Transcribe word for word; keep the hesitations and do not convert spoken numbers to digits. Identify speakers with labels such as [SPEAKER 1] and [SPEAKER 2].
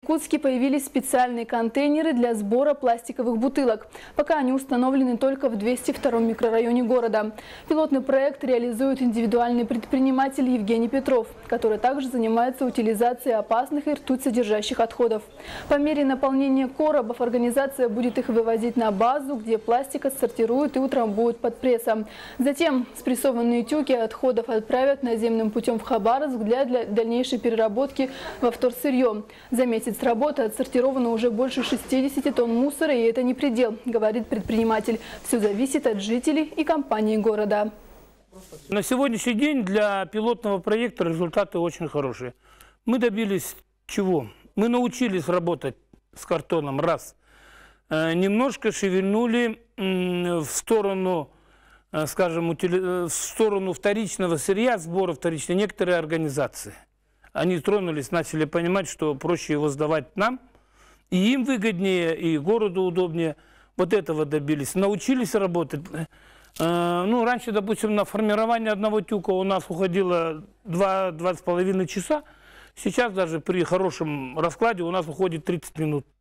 [SPEAKER 1] В Якутске появились специальные контейнеры для сбора пластиковых бутылок. Пока они установлены только в двухсот втором микрорайоне города. Пилотный проект реализует индивидуальный предприниматель Евгений Петров, который также занимается утилизацией опасных и ртуть содержащих отходов. По мере наполнения коробов организация будет их вывозить на базу, где пластик отсортируют и утрамбуют под прессом. Затем спрессованные тюки отходов отправят наземным путем в Хабаровск для, для дальнейшей переработки во вторсырье. За месяц работы отсортировано уже больше шестидесяти тонн мусора, и это не предел, говорит предприниматель. Все зависит от жителей и компаний города.
[SPEAKER 2] На сегодняшний день для пилотного проекта результаты очень хорошие. Мы добились чего? Мы научились работать с картоном, раз. Немножко шевельнули в сторону, скажем, в сторону вторичного сырья, сбора вторичного некоторые организации. Они тронулись, начали понимать, что проще его сдавать нам, и им выгоднее, и городу удобнее. Вот этого добились. Научились работать. Ну, раньше, допустим, на формирование одного тюка у нас уходило два-два с половиной часа. Сейчас даже при хорошем раскладе у нас уходит тридцать минут.